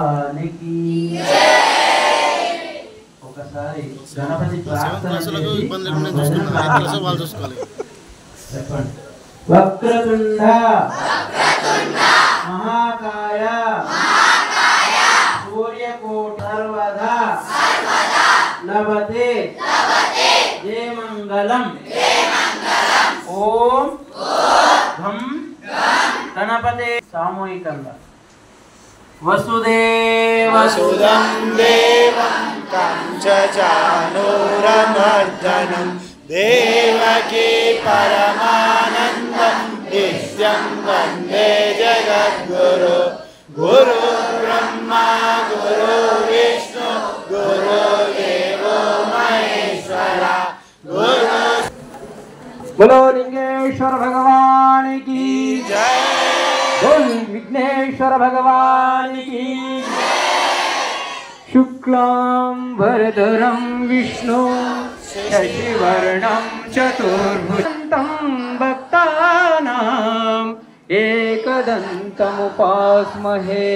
భగవానికి ఒకసారి గణపతి ప్రార్థన చెప్పండి. వక్రతుండ మహాకాయ సూర్యకోటి సర్వదా లభతే జయ మంగళం. ఓం ఘం గణపతే. సామూహికంగా వసుదేవసుదం దేవం కంచచానూరమర్దనం దేవకీ పరమానందం నిత్యం వందే జగద్గురు. గురు బ్రహ్మా గురు విష్ణు గురు దేవో మహేశ్వర. గురు बोलो लिंगेश्वर भगवान की जय. बोल विघ्नेश्वर भगवान की. शुक्लां वरदरं विष्णु शशिवर्णं चतुर्भुजं भक्तानां एकदन्तमुपास्महे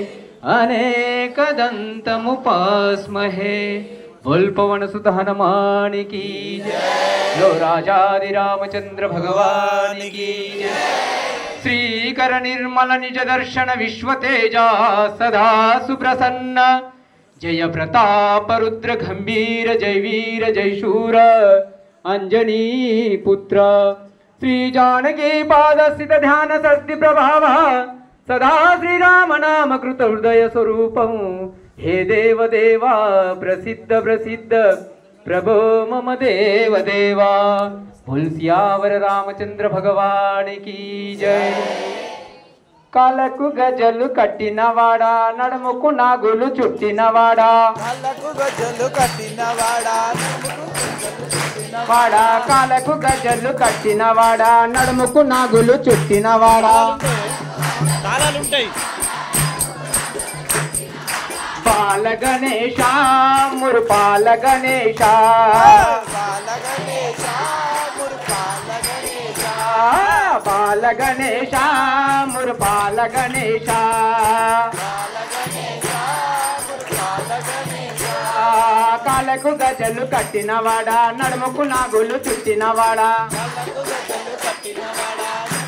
अनेकदन्तमुपास्महे. बोल पवन सुत हनुमान की जय. लो राजाधि रामचंद्र भगवान की जय. श्रीकर निर्मल निज दर्शन विश्व तेजा सदा सुप्रसन्न. जय प्रताप रुद्र गंभीर जय वीर जय शूर अंजनी पुत्र. श्री जानकी पाद स्थित ध्यान सद्य प्रभाव सदा श्री राम नाम कृत हृदय स्वरूपं. हे देव देवा प्रसिद्ध प्रसिद्ध प्रभो मम देव देवा. बोल सियावर रामचंद्र भगवान की जय. కాలకు గజలు కట్టినవాడా నడుముకు నాగులు చుట్టినవాడా. కాళ్ళకు గజ్జలు కట్టినవాడా వాడా కాలకు గజలు కట్టినవాడా నడుముకు నాగులు చుట్టినవాడా. తాళాలుంటాయి. బాల గణేశ మురుపాల గణేశ బాల గణేశ మురుపాల గణేశ. బాల గణేశ మురుపాల గణేశ. బాల గణేశ మురుపాల గణేశ. కాలకు గజలు కట్టినవాడా నడుముకు నాగులు చుట్టినవాడా. కాళ్ళకు గజ్జలు కట్టినవాడా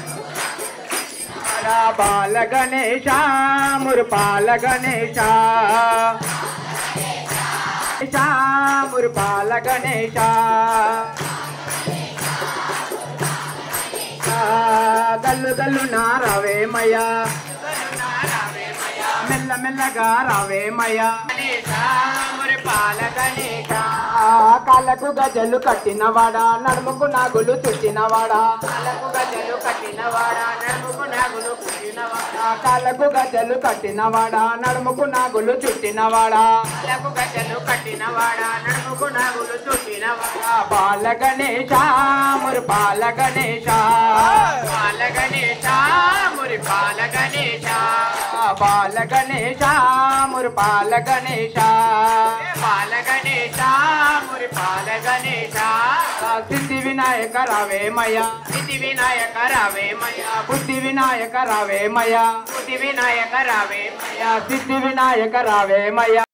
బాల గణేశ మురుపాల గణేశ. మురుపాల గణేశ. గల్లు గల్లు నారవేమయ్యా మెల్ల మెల్లగా రావేమయ్యా. మురుపాల గణేశ. కాళ్ళకు గజలు కట్టినవాడా నడుముకు నాగులు చుట్టినవాడా. కాళ్ళకు గజలు కట్టినవాడా నడుముకు నాగులు చుట్టినవాడా. కాళ్ళకు గజలు కట్టినవాడా నడుముకు నాగులు చుట్టినవాడా. కాళ్ళకు గజలు కట్టినవాడా నడుముకు నాగులు చుట్టినవాడా. బాల గణేశ మురుపాల గణేశ. బాల గణేశ మురుపాల గణేశ. బాల గణేశ మురుపాల గణేశ. బాల గణేశ మురుపాల గణేశ. సిద్ధి వినాయక రావేమయ్య. సిద్ధి వినాయక రావేమయ్య. బుద్ధి వినాయక రావేమయ్య. బుద్ధి వినాయక రావేమయ్య. సిద్ధి వినాయక రావేమయ్య.